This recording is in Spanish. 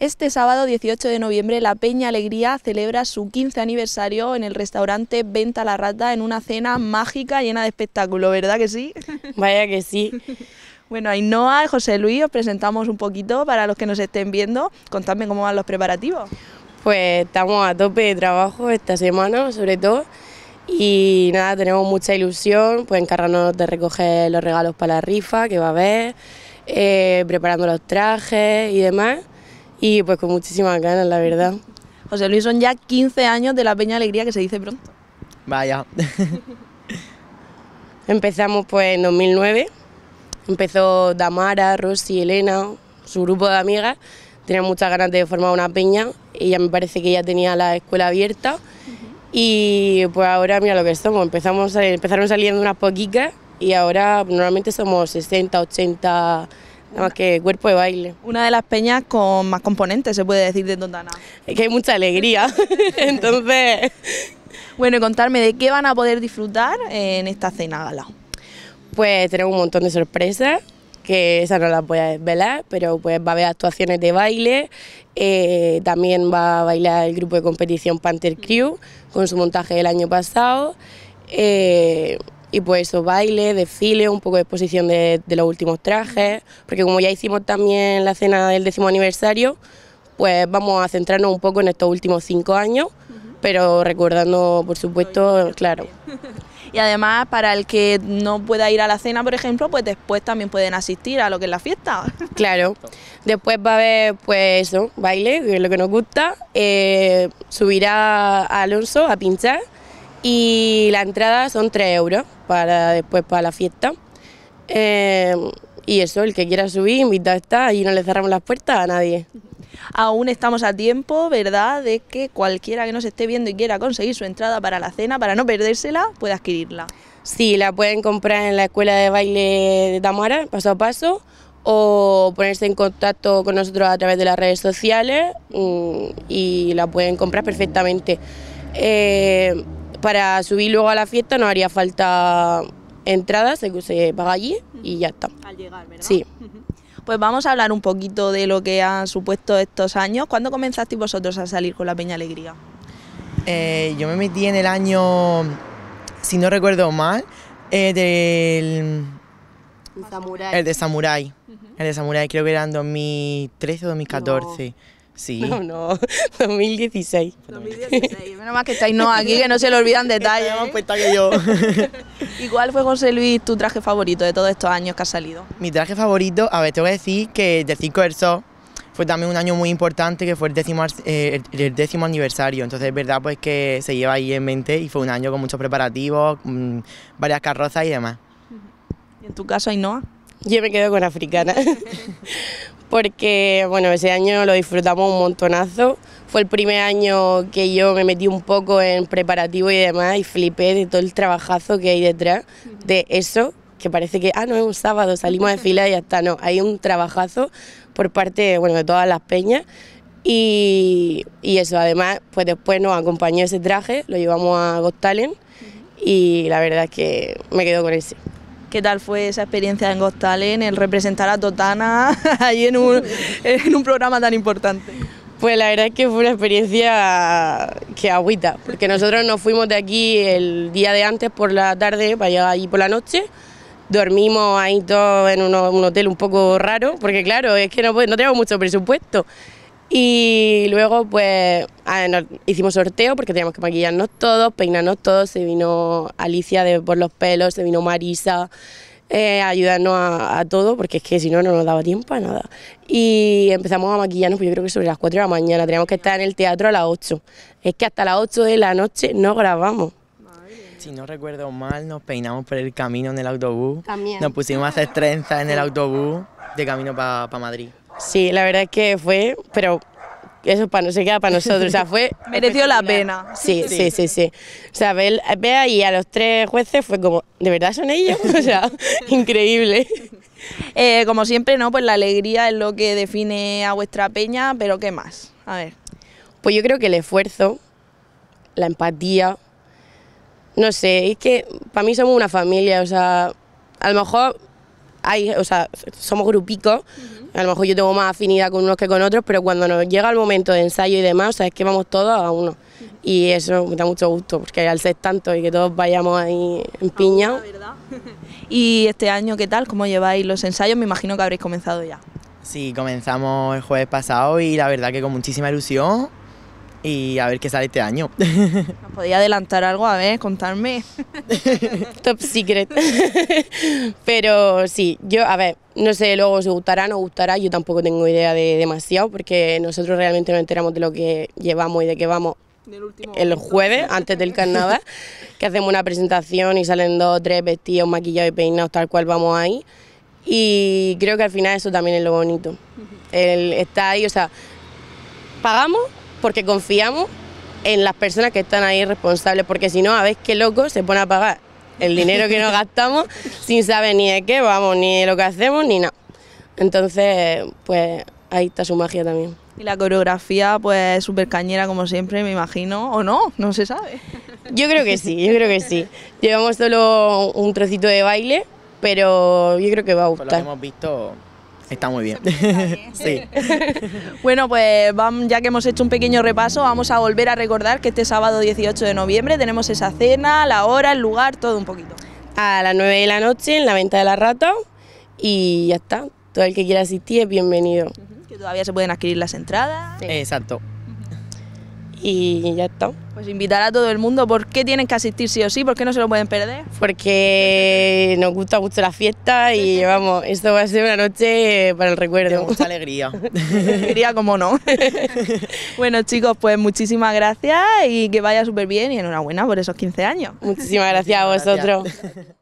Este sábado 18 de noviembre la Peña Alegría celebra su 15 aniversario en el restaurante Venta la Rata en una cena mágica llena de espectáculo, ¿verdad que sí? Vaya que sí. Bueno, Ainhoa y José Luis, os presentamos un poquito para los que nos estén viendo. Contadme cómo van los preparativos. Pues estamos a tope de trabajo esta semana, sobre todo. Y nada, tenemos mucha ilusión, pues encargarnos de recoger los regalos para la rifa que va a haber, preparando los trajes y demás. Y pues con muchísimas ganas, la verdad. José Luis, son ya 15 años de la Peña Alegría, que se dice pronto. Vaya. Empezamos pues en 2009. Empezó Damara, Rosy, Elena, su grupo de amigas. Tenían muchas ganas de formar una peña. Ella me parece que ya tenía la escuela abierta. Y pues ahora mira lo que somos. Empezaron saliendo unas poquitas y ahora normalmente somos 60, 80... Nada más que cuerpo de baile. Una de las peñas con más componentes, se puede decir, de Tondana. Es que hay mucha alegría, entonces... Bueno, y contarme de qué van a poder disfrutar en esta cena gala. Pues tenemos un montón de sorpresas, que esa no las voy a desvelar, pero pues va a haber actuaciones de baile, también va a bailar el grupo de competición Panther Crew, con su montaje del año pasado, y pues eso, baile, desfile, un poco de exposición de los últimos trajes, porque como ya hicimos también la cena del 10º aniversario, pues vamos a centrarnos un poco en estos últimos 5 años, pero recordando, por supuesto, claro. Y además, para el que no pueda ir a la cena, por ejemplo, pues después también pueden asistir a lo que es la fiesta. Claro, después va a haber, pues eso, baile, que es lo que nos gusta, subirá a Alonso a pinchar, y la entrada son 3 euros después para la fiesta. Y eso, el que quiera subir, invitado está, y no le cerramos las puertas a nadie. Aún estamos a tiempo, ¿verdad?, de que cualquiera que nos esté viendo y quiera conseguir su entrada para la cena, para no perdérsela, pueda adquirirla. Sí, la pueden comprar en la escuela de baile de Tamara, paso a paso, o ponerse en contacto con nosotros a través de las redes sociales y la pueden comprar perfectamente. Para subir luego a la fiesta no haría falta entradas, se paga allí y ya está. Al llegar, ¿verdad? Sí. Pues vamos a hablar un poquito de lo que han supuesto estos años. ¿Cuándo comenzasteis vosotros a salir con la Peña Alegría? Yo me metí en el año, si no recuerdo mal, el de Samurai. El de Samurai, creo que era en 2013 o 2014. No. Sí. No, 2016. 2016, menos mal que estáis no aquí, que no se le olvidan detalles. Está más puesta que yo. ¿Y cuál fue, José Luis, tu traje favorito de todos estos años que has salido? Mi traje favorito, a ver, tengo que decir que del Circo del Sol fue también un año muy importante, que fue el 10º aniversario. Entonces es verdad pues que se lleva ahí en mente y fue un año con muchos preparativos, varias carrozas y demás. ¿Y en tu caso, Ainhoa? Yo me quedo con Africana, porque bueno, ese año lo disfrutamos un montonazo. Fue el primer año que yo me metí un poco en preparativo y demás y flipé de todo el trabajazo que hay detrás de eso, que parece que, no es un sábado, salimos a desfilar y ya está. No, hay un trabajazo por parte, bueno, de todas las peñas y eso, además, pues después nos acompañó ese traje, lo llevamos a Got Talent y la verdad es que me quedo con ese. ¿Qué tal fue esa experiencia en Got Talent, el representar a Totana ahí en un programa tan importante? Pues la verdad es que fue una experiencia que agüita, porque nosotros nos fuimos de aquí el día de antes por la tarde para llegar allí por la noche, dormimos ahí todos en un hotel un poco raro, porque claro, es que no tenemos mucho presupuesto. Y luego pues hicimos sorteo porque teníamos que maquillarnos todos, peinarnos todos, se vino Alicia por los pelos, se vino Marisa, ayudarnos a todo, porque es que si no, no nos daba tiempo a nada. Y empezamos a maquillarnos, pues yo creo que sobre las 4 de la mañana, teníamos que estar en el teatro a las 8. Es que hasta las 8 de la noche no grabamos. Si no recuerdo mal, nos peinamos por el camino en el autobús. También. Nos pusimos a hacer trenzas en el autobús de camino para Madrid. Sí, la verdad es que fue, pero eso no se queda para nosotros, o sea, fue... Mereció la pena. Sí. O sea, ver ahí a los 3 jueces fue como, ¿de verdad son ellos? O sea, increíble. Como siempre, ¿no? Pues la alegría es lo que define a vuestra peña, pero ¿qué más? A ver. Pues yo creo que el esfuerzo, la empatía, no sé, es que para mí somos una familia, o sea, a lo mejor o sea, somos grupicos, a lo mejor yo tengo más afinidad con unos que con otros, pero cuando nos llega el momento de ensayo y demás, o sea, es que vamos todos a uno. Y eso me da mucho gusto, porque al ser tanto y que todos vayamos ahí empiñados. ¿Y este año qué tal? ¿Cómo lleváis los ensayos? Me imagino que habréis comenzado ya. Sí, comenzamos el jueves pasado y la verdad que con muchísima ilusión y a ver qué sale este año. ¿Os podía adelantar algo? A ver, contarme. Top secret. Pero sí, yo, a ver, no sé luego si gustará o no gustará, yo tampoco tengo idea de demasiado, porque nosotros realmente nos enteramos de lo que llevamos y de qué vamos el jueves, antes del carnaval, que hacemos una presentación y salen 2 o 3 vestidos, maquillados y peinados tal cual vamos ahí. Y creo que al final eso también es lo bonito. El estar ahí, o sea, pagamos porque confiamos en las personas que están ahí responsables, porque si no, a ver qué loco se pone a pagar el dinero que nos gastamos sin saber ni de qué vamos, ni de lo que hacemos, ni nada. Entonces, pues ahí está su magia también. Y la coreografía, pues súper cañera como siempre, me imagino, o no, no se sabe. Yo creo que sí, yo creo que sí. Llevamos solo un trocito de baile, pero yo creo que va a gustar. Por lo que hemos visto, está muy bien. Sí. Bueno, pues ya que hemos hecho un pequeño repaso, vamos a volver a recordar que este sábado 18 de noviembre tenemos esa cena, la hora, el lugar, todo un poquito. A las 9 de la noche en la Venta de la Rata y ya está. Todo el que quiera asistir es bienvenido. Que todavía se pueden adquirir las entradas. Sí. Exacto. Y ya está. Pues invitar a todo el mundo. ¿Por qué tienen que asistir sí o sí? ¿Por qué no se lo pueden perder? Porque nos gusta mucho la fiesta y vamos, esto va a ser una noche para el recuerdo. Con mucha alegría. Diría como no. Bueno, chicos, pues muchísimas gracias y que vaya súper bien y enhorabuena por esos 15 años. Muchísimas gracias a vosotros.